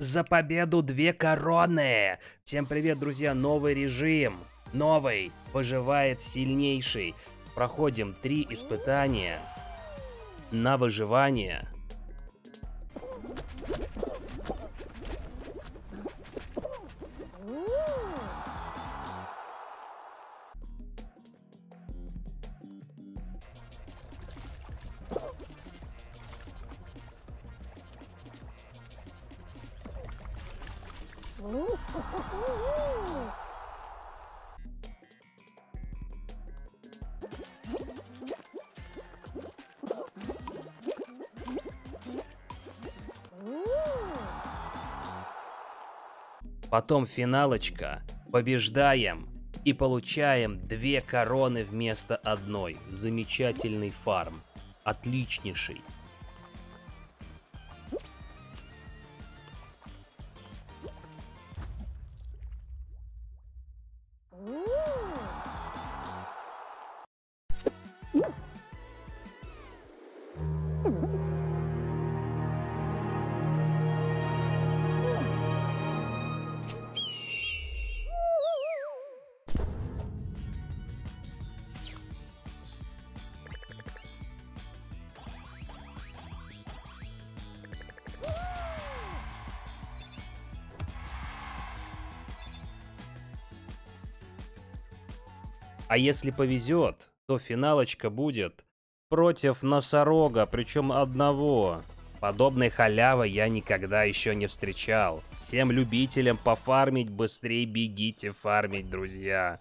За победу 2 короны! Всем привет, друзья! Новый режим. Новый. Выживает сильнейший. Проходим 3 испытания на выживание. Потом финалочка. Побеждаем и получаем 2 короны вместо одной. Замечательный фарм. Отличнейший. А если повезет, то финалочка будет против носорога, причем одного. Подобной халявы я никогда еще не встречал. Всем любителям пофармить, быстрее бегите фармить, друзья.